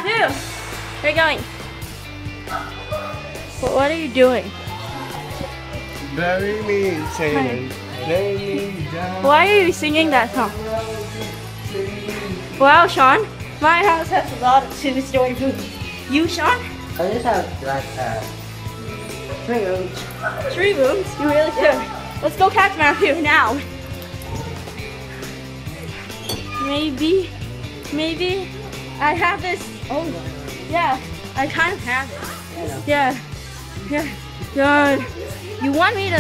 Matthew, where are you going? What are you doing? Bury me in sand, lay me down. Why are you singing that song? Wow, Sean, my house has a lot of two-story rooms. You, Sean? I just have like 3 rooms. 3 rooms? You really do. Let's go catch Matthew now. Maybe I have this. Oh, yeah, I kind of have it. Yeah. God, you want me to?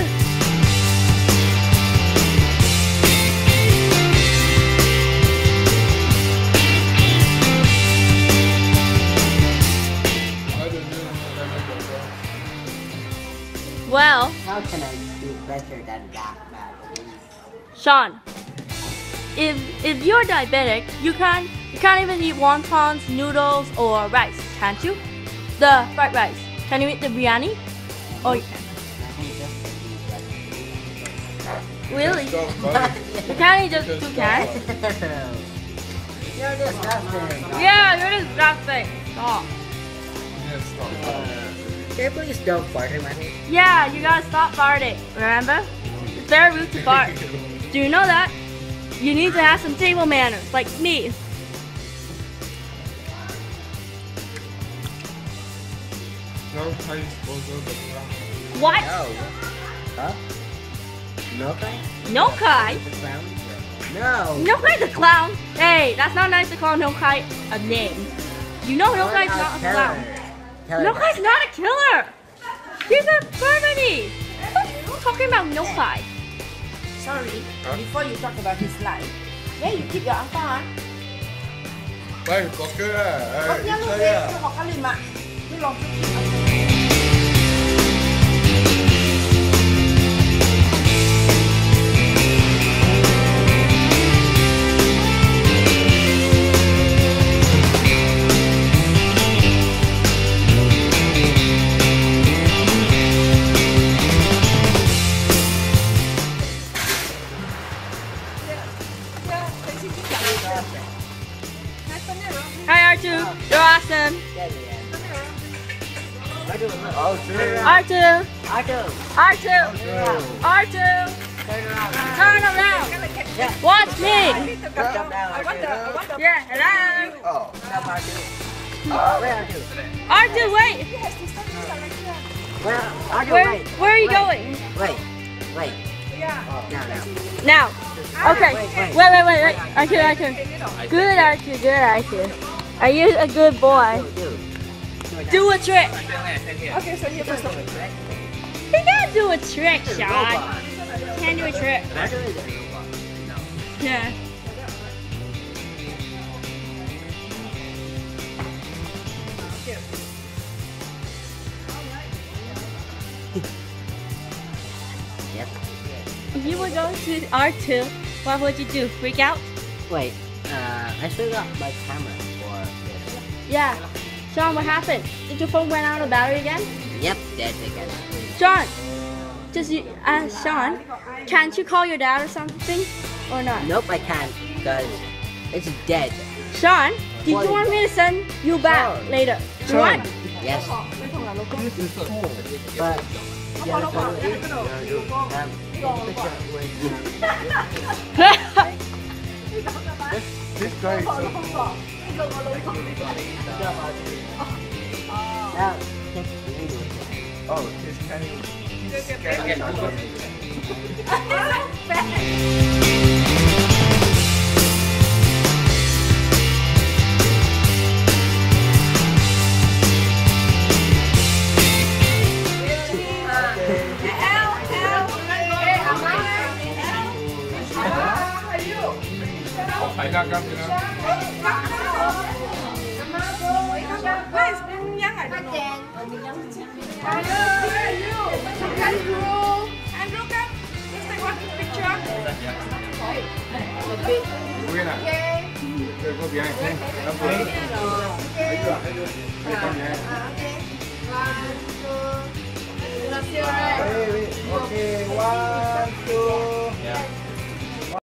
Well, How can I do better than that, Sean, if you're diabetic, you can't even eat wontons, noodles, or rice, can't you? The fried rice. Can you eat the biryani? Oh, you can. Really? You can't eat just 2 cans? You're disgusting. Yeah, you're disgusting. Stop. Can you please don't fart in my face? Yeah, you gotta stop farting. Remember? It's very rude to fart. Do you know that? You need to have some table manners, like me. What? No. Huh? No kind? No Kai? The clown? No. No Kai's a clown. Hey, that's not nice to call No Kai a name. You know No Kai's not a clown. No Kai's not a killer. He's a permanent. Who's talking about No Kai? Sorry, before you talk about his life, where you keep your uncle, huh? Đây, có cơ à? Có nhá luôn đi, cho học cái gì mà. Cứ lòng cho chị uncle. Hi R2, you're awesome. Oh, sure. R2, Arthur. R2, R2, turn around. Watch me. Jump down, Arthur. Yeah, hello. Oh. Jump, Arthur. Where Arthur? R2, wait. Arthur, Where are you going? Wait. Now. Now. Okay. Wait. R2. Good R2, good R2. Are you a good boy? Do a trick. Okay, so you first. He can't do a trick, Sean. Can't do a trick. Yeah. Yep. If you were going to R2, what would you do? Freak out? Wait, I still got my camera for this. Yeah. Sean, what happened? Did your phone run out of battery again? Yep, dead again. Sean, Sean, can't you call your dad or something? Or not? Nope, I can't, because it's dead. Sean, did you want me to send you back later? Do you want? Yes. But This guy is so now, Oh, he's kind of... Phải ra cam chứ nào? Nguyên à? Tôi có bị ai không? Nó vừa. Thấy chưa? Thấy con nhé. Okay, 1, 2.